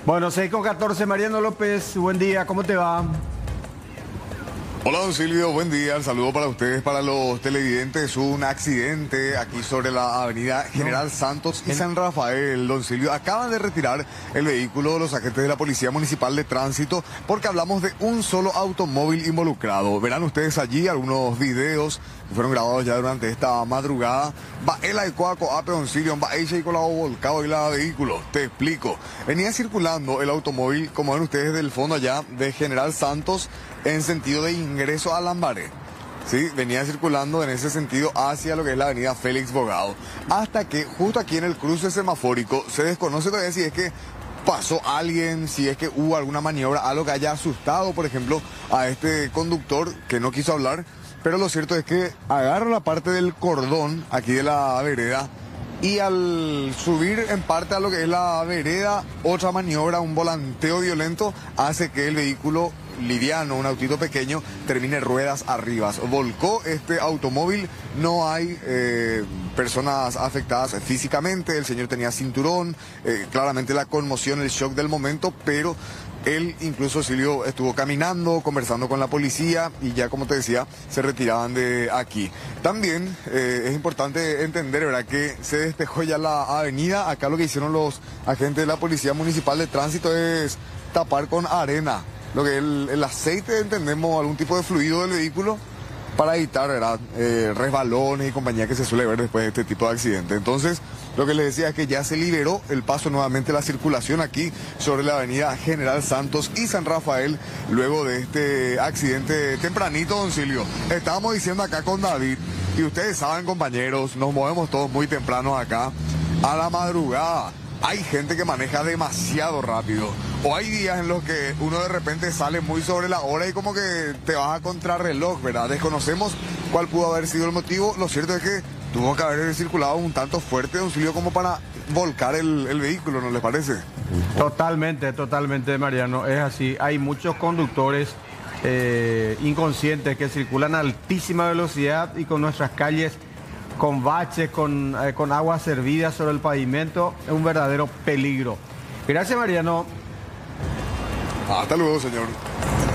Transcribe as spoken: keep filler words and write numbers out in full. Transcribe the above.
Bueno, seis con catorce, Mariano López, buen día, ¿cómo te va? Hola don Silvio, buen día, el saludo para ustedes, para los televidentes. Hubo un accidente aquí sobre la avenida General Santos y San Rafael, don Silvio. Acaban de retirar el vehículo de los agentes de la Policía Municipal de Tránsito porque hablamos de un solo automóvil involucrado. Verán ustedes allí algunos videos que fueron grabados ya durante esta madrugada. Va el Aicoaco Ape, don Silvio, va ella y con la volcado y la vehículo. Te explico. Venía circulando el automóvil, como ven ustedes, del fondo allá de General Santos en sentido de ingreso a Lambaré. Sí, venía circulando en ese sentido hacia lo que es la avenida Félix Bogado. Hasta que justo aquí en el cruce semafórico se desconoce todavía si es que pasó alguien, si es que hubo alguna maniobra, algo que haya asustado, por ejemplo, a este conductor que no quiso hablar. Pero lo cierto es que agarra la parte del cordón aquí de la vereda y al subir en parte a lo que es la vereda, otra maniobra, un volanteo violento, hace que el vehículo liviano, un autito pequeño, termine ruedas arriba. Volcó este automóvil, no hay eh, personas afectadas físicamente, el señor tenía cinturón, eh, claramente la conmoción, el shock del momento, pero él incluso Silvio estuvo caminando, conversando con la policía y ya, como te decía, se retiraban de aquí. También eh, es importante entender, ¿verdad?, que se despejó ya la avenida. Acá lo que hicieron los agentes de la Policía Municipal de Tránsito es tapar con arena lo que es el, el aceite, entendemos, algún tipo de fluido del vehículo para evitar, ¿verdad?, eh, resbalones y compañía que se suele ver después de este tipo de accidente. Entonces, lo que les decía es que ya se liberó el paso nuevamente, la circulación aquí sobre la avenida General Santos y San Rafael, luego de este accidente tempranito, don Silvio. Estábamos diciendo acá con David, y ustedes saben, compañeros, nos movemos todos muy temprano acá, a la madrugada. Hay gente que maneja demasiado rápido, o hay días en los que uno de repente sale muy sobre la hora y como que te vas a contrarreloj, ¿verdad? Desconocemos cuál pudo haber sido el motivo. Lo cierto es que tuvo que haber circulado un tanto fuerte, don Silvio, como para volcar el, el vehículo, ¿no les parece? Totalmente, totalmente, Mariano, es así. Hay muchos conductores eh, inconscientes que circulan a altísima velocidad y con nuestras calles con baches, con, eh, con agua servida sobre el pavimento, es un verdadero peligro. Gracias, Mariano. Hasta luego, señor.